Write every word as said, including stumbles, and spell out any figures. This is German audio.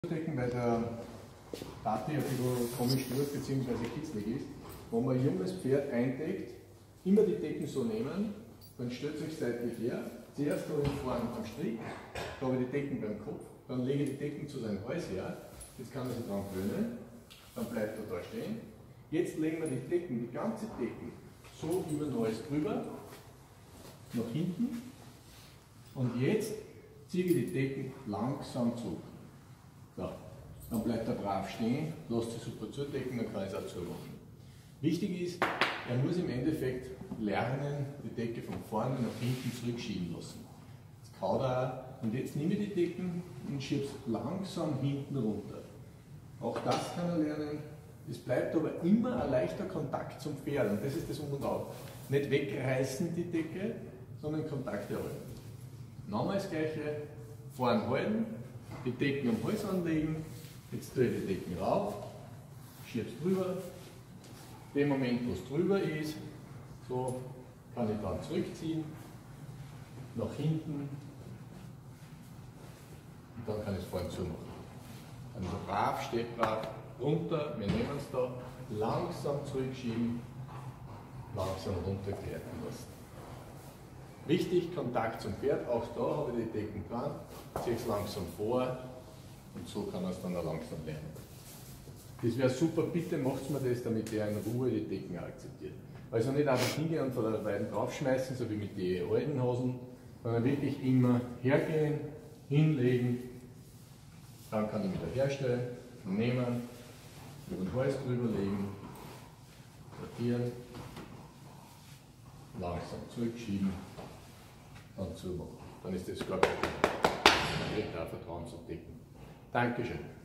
Decken, weil der Party ein bisschen komisch wird bzw. kitzlig ist. Wenn man ein junges Pferd eindeckt, immer die Decken so nehmen, dann stellt sich seitlich her. Zuerst habe ich vorne am Strick, da habe ich die Decken beim Kopf, dann lege ich die Decken zu seinem Hals her. Jetzt kann er sich dran gewöhnen, dann bleibt er da stehen. Jetzt legen wir die Decken, die ganze Decken, so über den Hals drüber, nach hinten. Und jetzt ziehe ich die Decken langsam zurück. So, dann bleibt er brav stehen, lässt sich super zudecken, dann kann ich es auch zumachen. Wichtig ist, er muss im Endeffekt lernen, die Decke von vorne nach hinten zurückschieben lassen. Jetzt kaut er auch. Und jetzt nehme ich die Decken und schiebe es langsam hinten runter. Auch das kann er lernen. Es bleibt aber immer ein leichter Kontakt zum Pferd und das ist das Um und Auf. Nicht wegreißen die Decke, sondern Kontakt erhalten. Nochmal das Gleiche, vorn halten, die Decken am Hals anlegen, jetzt drehe ich die Decken rauf, schiebe es drüber. Den Moment, wo es drüber ist, so kann ich dann zurückziehen, nach hinten und dann kann ich es vorne zumachen. Also brav, steht brav, runter, wir nehmen es da, langsam zurückschieben, langsam runtergleiten lassen. Wichtig, Kontakt zum Pferd, auch da habe ich die Decken dran, ziehe es langsam vor und so kann er es dann auch langsam lernen. Das wäre super, bitte macht mir das, damit er in Ruhe die Decken akzeptiert. Also nicht einfach hingehen und von der Weiden draufschmeißen, so wie mit den alten Hosen, sondern wirklich immer hergehen, hinlegen, dann kann ich wieder herstellen, nehmen, über den Hals drüber legen, sortieren, langsam zurückschieben, dann zumachen. Dann ist das gar kein Problem. Man kriegt auch Vertrauen zu Decken. Dankeschön.